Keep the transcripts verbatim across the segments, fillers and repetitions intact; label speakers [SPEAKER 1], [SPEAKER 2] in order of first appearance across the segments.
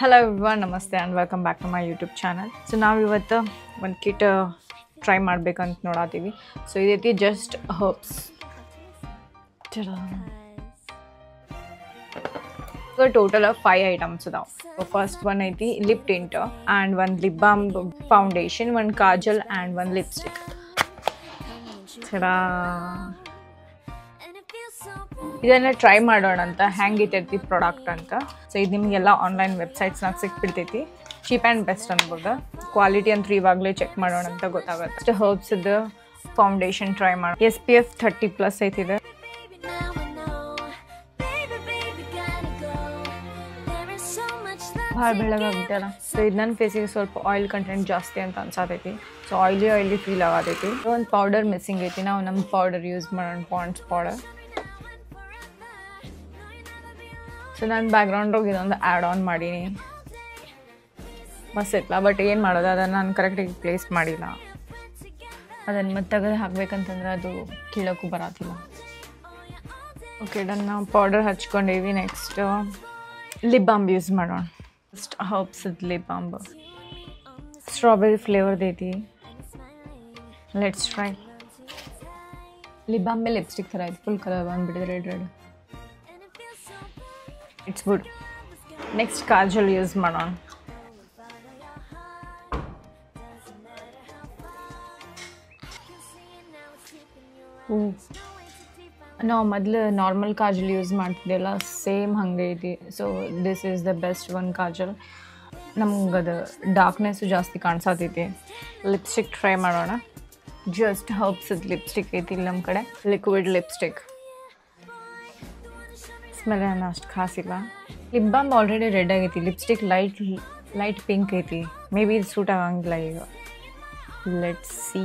[SPEAKER 1] Hello everyone, namaste and welcome back to my YouTube channel. So now ಇವತ್ತು ಒಂದು kit try ಮಾಡ್ಬೇಕಂತ ನೋಡಾತೀವಿ. So ಇದೈತಿ just herbs. So total five items ಅದಾವ. So first one ಐತಿ lip tint and ಒಂದು lip balm foundation, ಒಂದು kajal and ಒಂದು ಲಿಪ್ಸ್ಟಿಕ್. ಇದನ್ನು ಟ್ರೈ ಮಾಡೋಣ ಅಂತ ಹೆಂಗಿರ್ತೈತಿ ಪ್ರಾಡಕ್ಟ್ ಅಂತ. ಸೊ ಇದು ನಿಮಗೆಲ್ಲ ಆನ್ಲೈನ್ ವೆಬ್ಸೈಟ್ಸ್ನಾಗ ಸಿಕ್ಬಿಡ್ತೈತಿ. ಚೀಪ್ ಆ್ಯಂಡ್ ಬೆಸ್ಟ್ ಅನ್ಬೋದು. ಕ್ವಾಲಿಟಿ ಅಂತೂ ಇವಾಗಲೇ ಚೆಕ್ ಮಾಡೋಣ ಅಂತ ಗೊತ್ತಾಗುತ್ತೆ. ಅಷ್ಟು ಹರ್ಬ್ಸ್ದು ಫೌಂಡೇಶನ್ ಟ್ರೈ ಮಾಡೋಣ. S P F thirty plus ಐತಿದೆ. ಭಾಳ ಬೆಳಗಾಗ್ಬಿಟ್ಟಲ್ಲ. ಸೊ ಇದು ನನ್ನ ಫೇಸಿಗೆ ಸ್ವಲ್ಪ ಆಯಿಲ್ ಕಂಟೆಂಟ್ ಜಾಸ್ತಿ ಅಂತ ಅನ್ಸಾತೈತಿ. ಸೊ ಆಯಿಲಿ ಆಯಿಲಿ ಫೀಲ್ ಆಗತೈತಿ. ಒಂದು ಪೌಡರ್ ಮಿಸ್ಸಿಂಗ್ ಐತಿ. ನಾವು ನಮ್ಮ ಪೌಡರ್ ಯೂಸ್ ಮಾಡೋಣ, ಪಾಂಡ್ಸ್ ಪೌಡರ್. ಸೊ ನಾನು ಬ್ಯಾಕ್ಗ್ರೌಂಡಾಗ ಇದೊಂದು ಆ್ಯಡ್ ಆನ್ ಮಾಡೀನಿ. ಮಸ್ತ್ ಇತ್ತಲ್ಲ, ಬಟ್ ಏನು ಮಾಡೋದು, ಅದನ್ನು ನಾನು ಕರೆಕ್ಟಾಗಿ ಪ್ಲೇಸ್ ಮಾಡಿಲ್ಲ. ಅದನ್ನು ಮತ್ತೆ ತೆಗೆದು ಹಾಕ್ಬೇಕಂತಂದ್ರೆ ಅದು ಕೀಳಕ್ಕೂ ಬರತ್ತಿಲ್ಲ. Okay done. ನಾವು ಪೌಡರ್ ಹಚ್ಕೊಂಡೀವಿ. ನೆಕ್ಸ್ಟ್ ಲಿಪ್ ಬಾಂಬ್ ಯೂಸ್ ಮಾಡೋಣ. ಫಸ್ಟ್ ಹರ್ಬ್ಸದ ಲಿಪ್ ಬಾಂಬ್ ಸ್ಟ್ರಾಬೆರಿ ಫ್ಲೇವರ್ದು ಐತಿ. Let's try. ಲಿಪ್ ಬಾಂಬ್ ಮೇಲೆ ಲಿಪ್ಸ್ಟಿಕ್ ಥರ ಐತಿ. ಫುಲ್ ಕಲರ್ ಬಂದುಬಿಟ್ಟಿದೆ, red red. It's good. Next kajal use ಮಾಡೋಣ. ಹ್ಞೂ ನಾವು ಮೊದಲು ನಾರ್ಮಲ್ ಕಾಜಲ್ ಯೂಸ್ ಮಾಡ್ತಿದ್ದೆಲ್ಲ, ಸೇಮ್ ಹಂಗೆ ಐತಿ. So this is the best one kajal. ನಮ್ಗೆ ಅದು ಡಾರ್ಕ್ನೆಸ್ಸು ಜಾಸ್ತಿ ಕಾಣಿಸತೈತಿ. ಲಿಪ್ಸ್ಟಿಕ್ ಟ್ರೈ ಮಾಡೋಣ. ಜಸ್ಟ್ ಹರ್ಬ್ಸದ ಲಿಪ್ಸ್ಟಿಕ್ ಐತಿ ಇಲ್ಲಿ ನಮ್ಮ ಕಡೆ, ಲಿಕ್ವಿಡ್ ಲಿಪ್ಸ್ಟಿಕ್. ಸ್ಮೆಲ್ ಏನು ಅಷ್ಟು ಖಾಸಿಲ್ಲ. ಲಿಪ್ ಬಾಮ್ ಆಲ್ರೆಡಿ ರೆಡ್ ಆಗೈತಿ. ಲಿಪ್ಸ್ಟಿಕ್ ಲೈಟ್ ಲೈಟ್ ಪಿಂಕ್ ಐತಿ. ಮೇ ಬಿ ಇದು ಸೂಟ್ ಆಗಂಗಿಲ್ಲ ಈಗ. Let's see.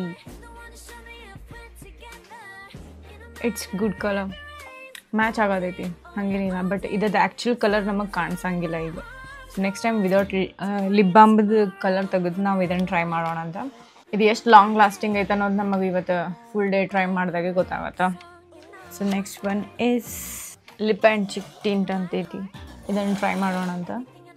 [SPEAKER 1] It's good colour, match ಆಗೋದೈತಿ, ಹಾಗೇನಿಲ್ಲ. ಬಟ್ ಇದದ್ದು ಆ್ಯಕ್ಚುಲ್ ಕಲರ್ ನಮಗೆ ಕಾಣಿಸಂಗಿಲ್ಲ ಈಗ. ನೆಕ್ಸ್ಟ್ ಟೈಮ್ ವಿದೌಟ್ ಲಿಪ್ ಬಾಂಬದ ಕಲರ್ ತೆಗೆದು ನಾವು ಇದನ್ನು ಟ್ರೈ ಮಾಡೋಣ ಅಂತ. ಇದು ಎಷ್ಟು ಲಾಂಗ್ ಲಾಸ್ಟಿಂಗ್ ಐತೆ ಅನ್ನೋದು ನಮಗೆ ಇವತ್ತು ಫುಲ್ ಡೇ ಟ್ರೈ ಮಾಡಿದಾಗೆ ಗೊತ್ತಾಗತ್ತೆ. So next one is lip and cheek tint ಅಂತೈತಿ. ಇದನ್ನು ಟ್ರೈ ಮಾಡೋಣ ಅಂತ.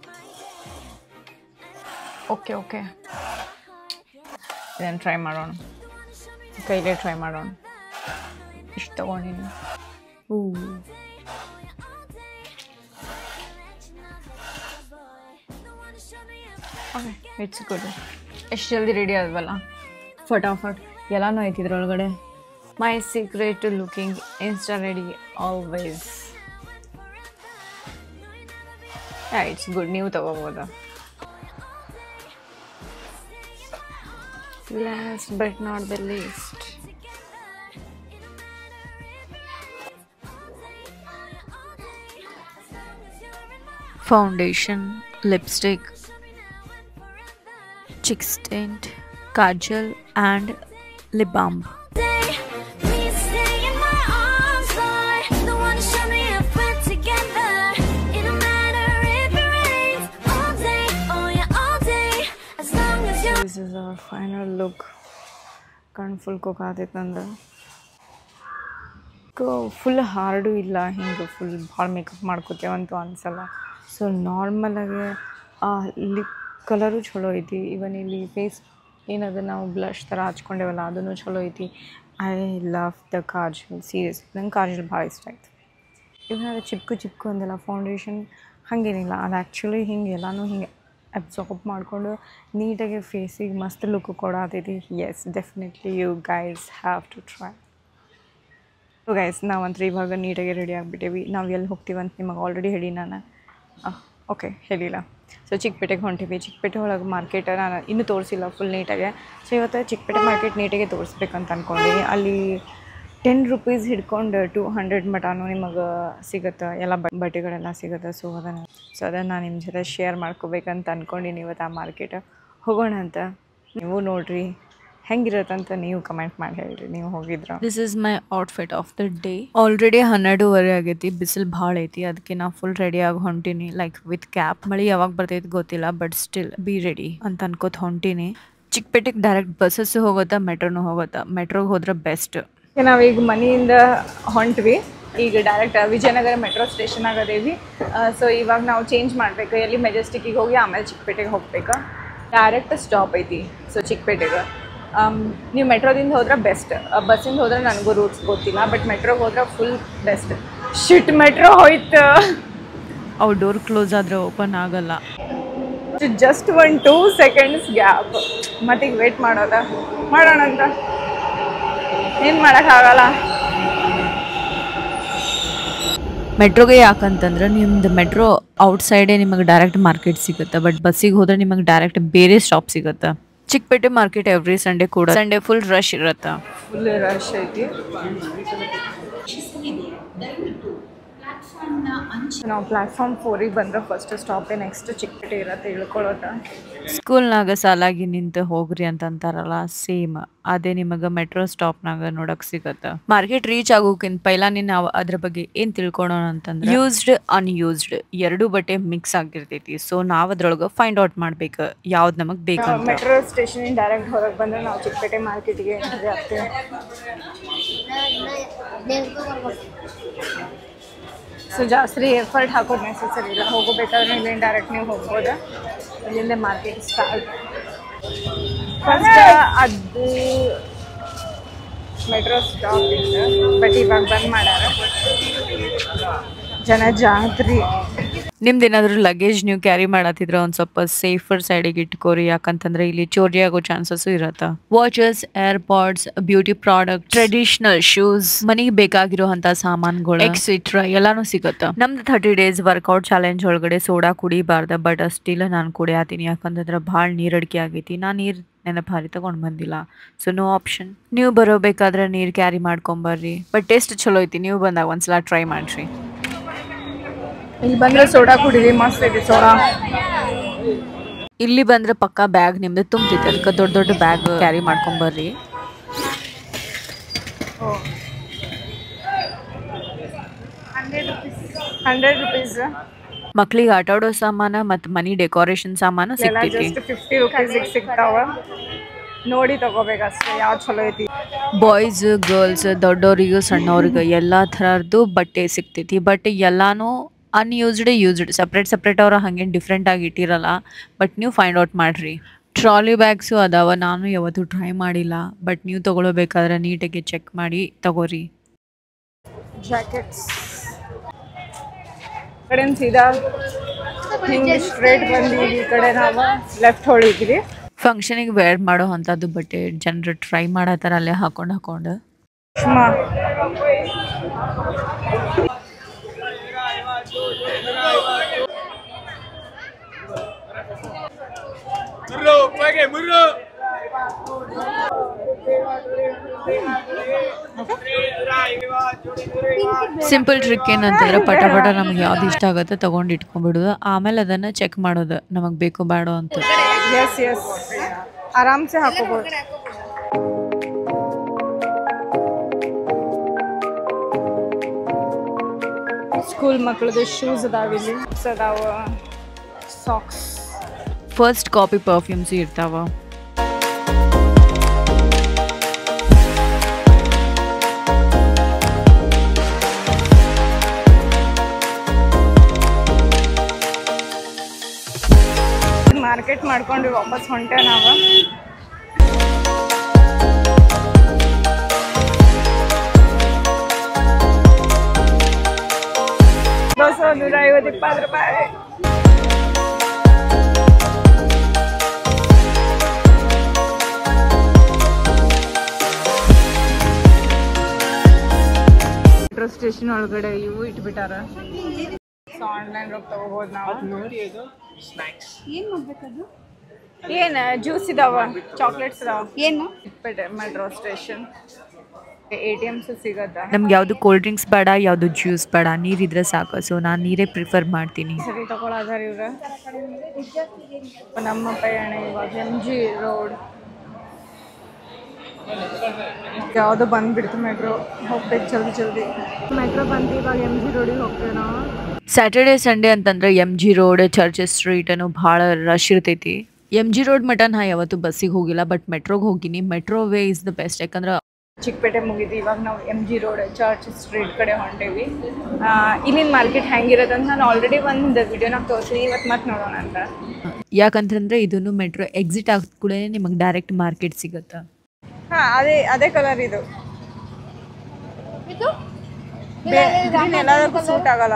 [SPEAKER 1] ಓಕೆ ಓಕೆ ಇದನ್ನು ಟ್ರೈ ಮಾಡೋಣ. ಕೈಲೇ ಟ್ರೈ ಮಾಡೋಣ. ಇಷ್ಟು ತೊಗೊಂಡಿನಿ. ಹೂ ಓಕೆ ಇಟ್ಸ್ ಗುಡ್. ಎಷ್ಟು ಜಲ್ದಿ ರೆಡಿ ಆದ್ವಲ್ಲ, ಫಟಾಫಟ್. ಎಲ್ಲನೂ ಐತಿ ಇದ್ರೊಳಗಡೆ. My secret looking insta ready always. It's good. ನೀವು ತಗೋಬೋದಾ. Last but not the least, foundation, lipstick, cheek tint, kajal and lip ಬಾಂಬ್. This is our final look. ಕಣ್ಣು ಫುಲ್ ಕೊಕಾತೈತೆ ನಂದು. ಫುಲ್ ಹಾರ್ಡು ಇಲ್ಲ, ಹಿಂಗೆ ಫುಲ್ ಭಾಳ ಮೇಕಪ್ ಮಾಡ್ಕೋತೇವಂತೂ ಅನ್ಸಲ್ಲ. ಸೊ ನಾರ್ಮಲಾಗಿ ಲಿಪ್ ಕಲರು ಚಲೋ ಐತಿ. ಇವನ್ ಇಲ್ಲಿ ಫೇಸ್ ಏನದು ನಾವು ಬ್ಲಷ್ ಥರ ಹಚ್ಕೊಂಡೇವಲ್ಲ, ಅದೂ ಚಲೋ ಐತಿ. I love the kajal. Serious, ನಂಗೆ ಕಾಜಲ್ ಭಾಳ ಇಷ್ಟ ಆಯ್ತು. ಇವನ್ ಅದು ಚಿಪ್ಕು ಚಿಪ್ಕು ಅಂದಲ್ಲ ಫೌಂಡೇಶನ್, ಹಾಗೇನಿಲ್ಲ. ಅದು ಆ್ಯಕ್ಚುಲಿ ಹಿಂಗೆ ಎಲ್ಲನೂ ಹಿಂಗೆ ಅಬ್ಸಾರ್ಬ್ ಮಾಡಿಕೊಂಡು ನೀಟಾಗಿ ಫೇಸಿಗೆ ಮಸ್ತ್ ಲುಕ್ ಕೊಡತೈತಿ. Yes, definitely you guys have to try. So guys, ನಾವಂತೂ ಇವಾಗ ನೀಟಾಗಿ ರೆಡಿ ಆಗಿಬಿಟ್ಟೇವಿ. ನಾವು ಎಲ್ಲಿ ಹೋಗ್ತೀವಂತ ನಿಮಗೆ ಆಲ್ರೆಡಿ ಹೇಳಿ ನಾನು. ಓಕೆ ಹೇಳಿಲ್ಲ. ಸೊ ಚಿಕ್ಕಪೇಟೆಗೆ ಹೊಂಟೀವಿ. ಚಿಕ್ಕಪೇಟೆ ಒಳಗೆ ಮಾರ್ಕೆಟ್ ನಾನು ಇನ್ನೂ ತೋರಿಸಿಲ್ಲ ಫುಲ್ ನೀಟಾಗೆ. ಸೊ ಇವತ್ತು ಚಿಕ್ಕಪೇಟೆ ಮಾರ್ಕೆಟ್ ನೀಟಾಗೆ ತೋರಿಸ್ಬೇಕಂತ ಅಂದ್ಕೊಂಡೀನಿ. ಅಲ್ಲಿ ಟೆನ್ ರುಪೀಸ್ ಹಿಡ್ಕೊಂಡು ಟು ಹಂಡ್ರೆಡ್ ಮಟಾನು ನಿಮಗೆ ಸಿಗುತ್ತೆ. ಎಲ್ಲ ಬಟ್ಟೆಗಳೆಲ್ಲ ಸಿಗುತ್ತೆ. ಸೊ ಅದನ್ನು ಸೊ ಅದನ್ನು ನಾನು ನಿಮ್ಮ ಜೊತೆ ಶೇರ್ ಮಾಡ್ಕೋಬೇಕಂತ ಅಂದ್ಕೊಂಡೀನಿ. ಇವತ್ತು ಆ ಮಾರ್ಕೆಟ್ ಹೋಗೋಣ ಅಂತ. ನೀವು ನೋಡಿರಿ ಹೆಂಗಿರತ್ತಂತ ನೀವು ಕಮೆಂಟ್ ಮಾಡಿ ಹೇಳ್ರಿ, ನೀವು ಹೋಗಿದ್ರ. This is my outfit of the day. Already ಹನ್ನೆರಡೂವರೆ ಆಗೈತಿ. ಬಿಸಿಲು ಭಾಳ ಐತಿ. ಅದಕ್ಕೆ ನಾ ಫುಲ್ ರೆಡಿ ಆಗಿ ಹೊಂಟೀನಿ, ಲೈಕ್ ವಿತ್ ಕ್ಯಾಪ್. ಮಳೆ ಯಾವಾಗ ಬರ್ತೈತಿ ಗೊತ್ತಿಲ್ಲ, ಬಟ್ ಸ್ಟಿಲ್ ಬಿ ರೆಡಿ ಅಂತ ಅನ್ಕೋತ ಹೊಂಟೀನಿ. ಚಿಕ್ಕಪೇಟೆಗೆ ಡೈರೆಕ್ಟ್ ಬಸ್ಸಸ್ಸು ಹೋಗುತ್ತಾ, ಮೆಟ್ರೋನು ಹೋಗುತ್ತಾ. ಮೆಟ್ರೋಗೆ ಹೋದ್ರೆ ಬೆಸ್ಟ್. ನಾವೀಗ ಮನೆಯಿಂದ ಹೊಂಟ್ವಿ. ಈಗ ಡೈರೆಕ್ಟ್ ವಿಜಯನಗರ ಮೆಟ್ರೋ ಸ್ಟೇಷನ್ ಆಗದೇವಿ. ಸೊ ಇವಾಗ ನಾವು ಚೇಂಜ್ ಮಾಡಬೇಕು, ಎಲ್ಲಿ ಮೆಜೆಸ್ಟಿಕ್ಕಿಗೆ ಹೋಗಿ ಆಮೇಲೆ ಚಿಕ್ಕಪೇಟೆಗೆ ಹೋಗ್ಬೇಕಾ. ಡೈರೆಕ್ಟ್ ಸ್ಟಾಪ್ ಐತಿ ಸೊ ಚಿಕ್ಕಪೇಟೆಗೆ. ನೀವು ಮೆಟ್ರೋದಿಂದ ಹೋದ್ರೆ ಬೆಸ್ಟ್, ಬಸ್ಸಿಂದ ಹೋದ್ರೆ ನನಗೂ ರೂಟ್ಸ್ ಗೊತ್ತಿಲ್ಲ, ಬಟ್ ಮೆಟ್ರೋಗೆ ಹೋದ್ರೆ ಫುಲ್ ಬೆಸ್ಟ್. ಶಿಟ್ ಮೆಟ್ರೋ ಹೋಯ್ತು,
[SPEAKER 2] ಅವು ಡೋರ್ ಕ್ಲೋಸ್ ಆದರೆ ಓಪನ್ ಆಗಲ್ಲ.
[SPEAKER 1] Just one two seconds gap, ಮತ್ತೀಗ ವೇಟ್ ಮಾಡೋದ ಮಾಡೋಣ ಅಂತ ಏನು ಮಾಡೋಕ್ಕಾಗಲ್ಲ.
[SPEAKER 2] ಮೆಟ್ರೋಗೆ ಯಾಕಂತಂದ್ರೆ ನಿಮ್ದು ಮೆಟ್ರೋ ಔಟ್ಸೈಡೇ ನಿಮಗೆ ಡೈರೆಕ್ಟ್ ಮಾರ್ಕೆಟ್ ಸಿಗುತ್ತೆ, ಬಟ್ ಬಸ್ಸಿಗೆ ಹೋದ್ರೆ ನಿಮಗೆ ಡೈರೆಕ್ಟ್ ಬೇರೆ ಸ್ಟಾಪ್ ಸಿಗುತ್ತೆ. ಚಿಕ್ಕಪೇಟೆ ಮಾರ್ಕೆಟ್ ಎವ್ರಿ ಸಂಡೇ ಕೂಡ ಸಂಡೇ ಫುಲ್ ರಶ್ ಇರುತ್ತೆ.
[SPEAKER 1] ಫುಲ್ ರಶ್ ಐತಿ. ನಾವು ಪ್ಲಾಟ್ಫಾರ್ಮ್ ಫೋರಿಗೆ ಬಂದ್ರೆ ಫಸ್ಟ್ ಸ್ಟಾಪೇ ನೆಕ್ಸ್ಟ್ ಚಿಕ್ಕಪೇಟೆ ಇರತ್ತೆ ಇಳ್ಕೊಳ್ಳೋದ.
[SPEAKER 2] ಸ್ಕೂಲ್ನಾಗ ಸಾಲಾಗಿ ನಿಂತು ಹೋಗ್ರಿ ಅಂತ ಅಂತಾರಲ್ಲ, ಸೇಮ್ ಅದೇ ನಿಮಗೆ ಮೆಟ್ರೋ ಸ್ಟಾಪ್ನಾಗ ನೋಡಕ್ ಸಿಗತ್ತೆ. ಮಾರ್ಕೆಟ್ ರೀಚ್ ಆಗೋಕ್ಕಿಂತ ಪೈಲ ನಾವು ಅದ್ರ ಬಗ್ಗೆ ಏನ್ ತಿಳ್ಕೊಳೋಣ ಅಂತಂದ್ರೆ, ಯೂಸ್ಡ್ ಅನ್ಯೂಸ್ಡ್ ಎರಡು ಬಟ್ಟೆ ಮಿಕ್ಸ್ ಆಗಿರ್ತೈತಿ. ಸೊ ನಾವ್ ಅದ್ರೊಳಗೆ ಫೈಂಡ್ ಔಟ್ ಮಾಡ್ಬೇಕು ಯಾವ್ದು ನಮಗ್ ಬೇಕಂತ.
[SPEAKER 1] ಮೆಟ್ರೋ ಸ್ಟೇಷನ್ ಡೈರೆಕ್ಟ್ ಹೊರಗೆ ಬಂದ್ರೆ ನಾವು ಚಿಕ್ಕಪೇಟೆ ಮಾರ್ಕೆಟ್ಗೆ ಎಂಟ್ರಿ ಆಗ್ತೇವೆ. ಸೊ ಜಾಸ್ತಿ ಎಫರ್ಟ್ ಹಾಕೋದು ನೆಸೆಸರಿ ಇಲ್ಲ, ಹೋಗಬೇಕಾದ್ರೆ ಇಲ್ಲಿಂದ ಡೈರೆಕ್ಟ್ ನೀವು ಹೋಗ್ಬೋದು. ಇಲ್ಲಿಂದ ಮಾರ್ಕೆಟ್ ಸ್ಟಾರ್ಟ್. ಫಸ್ಟ್ ಅದು ಮೆಟ್ರೋ ಸ್ಟಾಪ್ ಇಂದ, ಬಟ್ ಇವಾಗ ಬಂದ್ ಮಾಡ್ಯಾರ, ಜನ ಜಾತ್ರಿ.
[SPEAKER 2] ನಿಮ್ದು ಏನಾದರೂ ಲಗೇಜ್ ನೀವು ಕ್ಯಾರಿ ಮಾಡತ್ತಿದ್ರೆ ಒಂದು ಸ್ವಲ್ಪ ಸೇಫರ್ ಸೈಡಿಗೆ ಇಟ್ಕೋರಿ, ಯಾಕಂತಂದ್ರೆ ಇಲ್ಲಿ ಚೋರಿ ಆಗೋ ಚಾನ್ಸಸ್ ಇರತ್ತ. Watches, AirPods, beauty product, traditional shoes, ಮನೆಗೆ ಬೇಕಾಗಿರೋಂಥ ಸಾಮಾನುಗಳು ಎಕ್ಸೆಟ್ರಾ ಎಲ್ಲಾನು ಸಿಗತ್ತ. ನಮ್ದು ಥರ್ಟಿ ಡೇಸ್ ವರ್ಕೌಟ್ ಚಾಲೆಂಜ್ ಒಳಗಡೆ ಸೋಡಾ ಕುಡಿಬಾರ್ದ, ಬಟ್ ಸ್ಟಿಲ್ ನಾನು ಕುಡಿಯಾತೀನಿ, ಯಾಕಂತಂದ್ರೆ ಭಾಳ ನೀರಡಿಕೆ ಆಗೈತಿ. ನಾನು ನೀರು ನೆನಪು ಹಾರಿ ತಗೊಂಡು ಬಂದಿಲ್ಲ, ಸೊ ನೋ ಆಪ್ಷನ್. ನೀವು ಬರೋಬೇಕಾದ್ರೆ ನೀರು ಕ್ಯಾರಿ ಮಾಡ್ಕೊಂಬರ್ರಿ, ಬಟ್ ಟೇಸ್ಟ್ ಚಲೋ ಐತಿ. ನೀವು ಬಂದಾಗ ಒಂದ್ಸಲ ಟ್ರೈ ಮಾಡ್ರಿ.
[SPEAKER 1] ಇಲ್ಲಿ ಬಂದ್ರೆ ಸೋಡಾ ಕುಡಿರಿ, ಮಸ್ತ್ ಐತಿ ಸೋಡಾ.
[SPEAKER 2] ಇಲ್ಲಿ ಬಂದ್ರೆ ಪಕ್ಕ ಬ್ಯಾಗ್ ನಿಮ್ದು ತುಂಬ್ತೈತಿ, ಅದಕ್ಕೆ ದೊಡ್ಡ ದೊಡ್ಡ ಬ್ಯಾಗ್ ಕ್ಯಾರಿ ಮಾಡ್ಕೊಂಬರ್ರಿ.
[SPEAKER 1] ಹಂಡ್ರೆಡ್ ರುಪೀಸ್
[SPEAKER 2] ಮಕ್ಳಿಗೆ ಆಟ ಆಡೋ ಸಾಮಾನು ಮತ್ತು ಮನಿ ಡೆಕೋರೇಷನ್ ಸಾಮಾನು ಸಿಗ್ತೈತಿ.
[SPEAKER 1] ಫಿಫ್ಟಿ ರುಪೀಸಿಗೆ ಸಿಗ್ತಾವ, ನೋಡಿ ತಗೋಬೇಕಷ್ಟೇ ಯಾವ್ದು ಚಲೋ ಐತಿ.
[SPEAKER 2] ಬಾಯ್ಸ್ ಗರ್ಲ್ಸ್ ದೊಡ್ಡವ್ರಿಗೆ ಸಣ್ಣವ್ರಿಗೆ ಎಲ್ಲ ಥರದ್ದು ಬಟ್ಟೆ ಸಿಗ್ತೈತಿ, ಬಟ್ ಎಲ್ಲಾನು ಅನ್ಯೂಸ್ಡ್ ಯೂಸ್ಡ್ ಸಪ್ರೇಟ್ ಸಪ್ರೇಟ್ ಅವ್ರ ಹಂಗೇನು ಡಿಫ್ರೆಂಟ್ ಆಗಿ ಇಟ್ಟಿರಲ್ಲ, ಬಟ್ ನೀವು ಫೈಂಡ್ ಔಟ್ ಮಾಡ್ರಿ. ಟ್ರಾಲಿ ಬ್ಯಾಗ್ಸು ಅದಾವ, ನಾನು ಯಾವತ್ತೂ ಟ್ರೈ ಮಾಡಿಲ್ಲ, ಬಟ್ ನೀವು ತಗೊಳ್ಬೇಕಾದ್ರೆ ನೀಟಾಗಿ ಚೆಕ್ ಮಾಡಿ ತಗೋರಿ.
[SPEAKER 1] ಜಾಕೆಟ್ಸ್ ಕಡೆ ಸೀದಾ ಹಿಂಗೆ ಸ್ಟ್ರೇಟ್ ಬಂದು ಈ ಕಡೆ ನಾವು ಲೆಫ್ಟ್ ಹೊಳಿದ್ರಿ.
[SPEAKER 2] ಫಂಕ್ಷನಿಗೆ ವೇರ್ ಮಾಡೋ ಅಂಥದ್ದು ಬಟ್ಟೆ ಜನರು ಟ್ರೈ ಮಾಡತ್ತಾರ ಅಲ್ಲೇ ಹಾಕೊಂಡು ಹಾಕೊಂಡು. ಸಿಂಪಲ್ ಟ್ರಿಕ್ ಏನಂತಂದ್ರೆ ಪಟ ಪಟ ನಮ್ಗೆ ಯಾವ್ದು ಇಷ್ಟ ಆಗುತ್ತೆ ತಗೊಂಡು ಇಟ್ಕೊಂಡ್ಬಿಡೋದು, ಆಮೇಲೆ ಅದನ್ನ ಚೆಕ್ ಮಾಡೋದು ನಮಗ್ ಬೇಕು ಬೇಡೋ ಅಂತ.
[SPEAKER 1] ಎಸ್ ಎಸ್ ಆರಾಮ್ಸೆ ಹಾಕೋಬಹುದು. ಸ್ಕೂಲ್ ಮಕ್ಕಳದು ಶೂಸ್ ಅದಾವ, ಇಲ್ಲಿ ಅದಾವ, ಸಾಕ್ಸ್,
[SPEAKER 2] ಫಸ್ಟ್ ಕಾಪಿ ಪರ್ಫ್ಯೂಮ್ಸ್ ಇರ್ತಾವ.
[SPEAKER 1] ಮಾರ್ಕೆಟ್ ಮಾಡ್ಕೊಂಡು ವಾಪಸ್ ಹೊಂಟೆ ನಾವು. ದೋಸೆ ನೂರ ಐವತ್ತು ಇಪ್ಪತ್ತು ರೂಪಾಯಿ. ಮೆಟ್ರೋ ಸ್ಟೇಷನ್ ಒಳಗಡೆ ಇವು ಇಟ್ಬಿಟ್ಟಾರ, ಸೊ ಆನ್ಲೈನ್ ರೋಗ ತಗೋಬಹುದು ನಾವು.
[SPEAKER 3] ಏನ್ ಮಾಡ್ಬೇಕದು?
[SPEAKER 1] ಏನ್ ಜ್ಯೂಸ್ ಇದಾವ, ಚಾಕ್ಲೇಟ್ಸ್ ಇದಾವ.
[SPEAKER 3] ಏನು
[SPEAKER 1] ಇಟ್ಬಿಟ್ಟೆ metro station. ATMs ಸಿಗತ್ತಾ?
[SPEAKER 2] ನಮ್ಗೆ ಯಾವುದು ಕೋಲ್ಡ್ ಡ್ರಿಂಕ್ಸ್ ಬೇಡ, ಯಾವುದು ಜ್ಯೂಸ್ ಬೇಡ, ನೀರಿದ್ರೆ ಸಾಕು. ಸೊ ನಾನು ನೀರೇ ಪ್ರಿಫರ್ ಮಾಡ್ತೀನಿ.
[SPEAKER 1] ಸರಿ ತಗೊಳ್ಳೋದಾರ ಇವ್ರ. ನಮ್ಮ ಪಯಣ ಇವಾಗ ಎಮ್ ಜಿ ರೋಡ್. ಯಾವುದು ಬಂದ್ಬಿಡ್ತು ಮೆಟ್ರೋ, ಹೋಗ್ಬೇಕು ಜಲ್ದಿ ಜಲ್ದಿ. ಮೆಟ್ರೋ ಬಂದು ಇವಾಗ ಎಮ್ ಜಿ ರೋಡಿಗೆ ಹೋಗ್ತೇವೆ ನಾವು.
[SPEAKER 2] ಸ್ಯಾಟರ್ಡೇ ಸಂಡೇ ಅಂತಂದ್ರೆ M G Road, churches Street ಅನ್ನು ಭಾಳ ರಶ್ ಇರ್ತೈತಿ. ಎಮ್ ಜಿ ರೋಡ್ ಮಟ ನಾ ಯಾವತ್ತು ಬಸ್ಸಿಗೆ ಹೋಗಿಲ್ಲ, ಬಟ್ ಮೆಟ್ರೋಗೆ ಹೋಗಿನಿ. Metro way is the best, ಯಾಕಂದ್ರೆ
[SPEAKER 1] ಚಿಕ್ಕಪೇಟೆ ಮುಗಿದು ಇವಾಗ ನಾವು M G Road Church Street ಕಡೆ ಹೊಂಟೇವಿ. ಇಲ್ಲಿನ ಮಾರ್ಕೆಟ್ ಹೆಂಗಿರೋದು ಅಂತ ನಾನು ಆಲ್ರೆಡಿ ಒಂದು ವಿಡಿಯೋನಾಗ ತೋರಿಸಿನಿ, ಇವತ್ತು ಮತ್ತೆ ನೋಡೋಣ ಅಂತ.
[SPEAKER 2] ಯಾಕಂತಂದ್ರೆ ಇದನ್ನು ಮೆಟ್ರೋ ಎಕ್ಸಿಟ್ ಆದ ಕೂಡ ನಿಮಗೆ ಡೈರೆಕ್ಟ್ ಮಾರ್ಕೆಟ್ ಸಿಗುತ್ತೆ.
[SPEAKER 1] ಹಾಂ, ಅದೇ ಅದೇ ಕಲರ್ ಇದು. ಎಲ್ಲದಕ್ಕೂ ಸೂಟ್ ಆಗಲ್ಲ.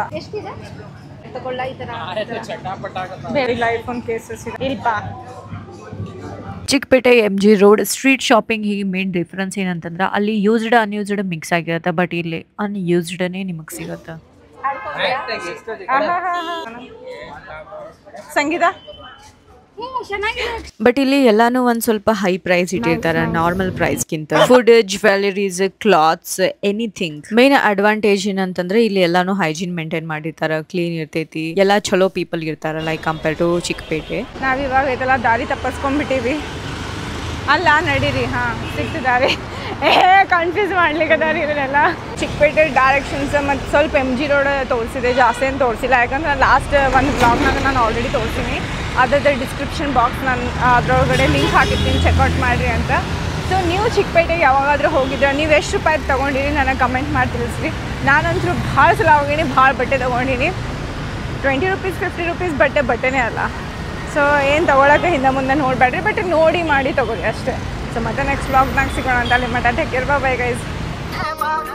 [SPEAKER 1] ಐಫೋನ್ ಕೇಸಸ್ ಇಲ್ಪ.
[SPEAKER 2] Chickpet M G Road street shopping ಹೀಗೆ ಮೇನ್ ಡಿಫ್ರೆನ್ಸ್ ಏನಂತಂದ್ರೆ ಅಲ್ಲಿ ಯೂಸ್ಡ್ ಅನ್ಯೂಸ್ಡ್ ಮಿಕ್ಸ್ ಆಗಿರುತ್ತೆ, ಬಟ್ ಇಲ್ಲಿ ಅನ್ಯೂಸ್ಡ್ನೇ ನಿಮಗೆ ಸಿಗುತ್ತೆ.
[SPEAKER 1] ಸಂಗೀತ
[SPEAKER 2] ಬಟ್ ಇಲ್ಲಿ ಎಲ್ಲಾನು ಒಂದ್ ಸ್ವಲ್ಪ ಹೈ ಪ್ರೈಸ್ ಇಟ್ಟಿರ್ತಾರೆ ನಾರ್ಮಲ್ ಪ್ರೈಸ್ಗಿಂತ. Food, jewelleries, clothes, anything. Main advantage ಏನಂತಂದ್ರೆ ಇಲ್ಲಿ ಎಲ್ಲಾನು ಹೈಜೀನ್ ಮೇಂಟೈನ್ ಮಾಡಿರ್ತಾರ, ಕ್ಲೀನ್ ಇರ್ತೈತಿ, ಎಲ್ಲಾ ಚಲೋ ಪೀಪಲ್ ಇರ್ತಾರ ಲೈಕ್ ಕಂಪೇರ್ ಟು ಚಿಕ್ಕಪೇಟೆ.
[SPEAKER 1] ನಾವ್ ಇವಾಗ ಇದೆಲ್ಲ ದಾರಿ ತಪ್ಪಿಸ್ಕೊಂಡ್ಬಿಟ್ಟಿವಿ. ಅಲ್ಲ ನಡೀರಿ, ಹಾ ಸಿಕ್ತು ದಾರಿ. ಏ ಕನ್ಫ್ಯೂಸ್ ಮಾಡ್ಲಿಕ್ಕೆ ದಾರಿ ಇದನ್ನೆಲ್ಲ. ಚಿಕ್ಕಪೇಟೆ ಡೈರೆಕ್ಷನ್ಸ್ ಮತ್ತು ಸ್ವಲ್ಪ ಎಮ್ ಜಿ ರೋಡ್ ತೋರಿಸಿದೆ, ಜಾಸ್ತಿ ಏನು ತೋರಿಸಿಲ್ಲ. ಯಾಕಂದ್ರೆ ಲಾಸ್ಟ್ ಒಂದು ಬ್ಲಾಗ್ನಾಗ ನಾನು ಆಲ್ರೆಡಿ ತೋರಿಸ್ತೀನಿ. ಅದ್ರದ್ದು ಡಿಸ್ಕ್ರಿಪ್ಷನ್ ಬಾಕ್ಸ್ ನಾನು ಅದರೊಳಗಡೆ ಲಿಂಕ್ ಹಾಕಿರ್ತೀನಿ, ಚೆಕ್ಔಟ್ ಮಾಡಿರಿ ಅಂತ. ಸೊ ನೀವು ಚಿಕ್ಕಪೇಟೆಗೆ ಯಾವಾಗಾದರೂ ಹೋಗಿದ್ರೆ ನೀವು ಎಷ್ಟು ರೂಪಾಯಿ ತೊಗೊಂಡಿರಿ ನನಗೆ ಕಮೆಂಟ್ ಮಾಡಿ ತಿಳಿಸ್ರಿ. ನಾನಂತೂ ಭಾಳ ಸಲ ಹೋಗೀನಿ, ಭಾಳ ಬಟ್ಟೆ ತೊಗೊಂಡಿನಿ. ಟ್ವೆಂಟಿ ರುಪೀಸ್ ಫಿಫ್ಟಿ ರುಪೀಸ್ ಬಟ್ಟೆ ಬಟ್ಟೆನೇ ಅಲ್ಲ. ಸೊ ಏನು ತೊಗೊಳಕ್ಕೆ ಹಿಂದೆ ಮುಂದೆ ನೋಡಬೇಡ್ರಿ, ಬಟ್ ನೋಡಿ ಮಾಡಿ ತೊಗೊಳ್ಳಿ ಅಷ್ಟೇ. ಸೊ ಮತ್ತೆ ನೆಕ್ಸ್ಟ್ ಬ್ಲಾಗ್ನಾಗ ಸಿಗೋಣ ಅಂತ. ಅಲ್ಲಿ ಮಟ್ಟ ಟೇಕ್ ಕೇರ್, ಬೈ ಗೈಸ್.